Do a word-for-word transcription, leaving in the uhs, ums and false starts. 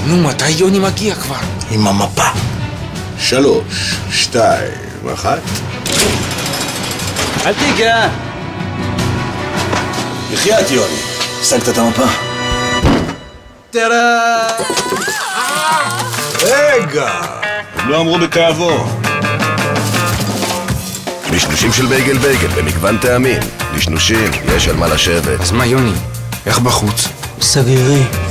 נו, מתי יוני מגיע כבר? עם המפה. שלוש, שתיים, אחת. אל תיגע! בחייאת יוני, השגת את המפה? תראה! רגע! הם לא אמרו בתאבו. נשנושים של בייגל בייגל במגוון טעמים. נשנושים, יש על מה לשבת. אז מה, יוני? איך בחוץ? סגרירי.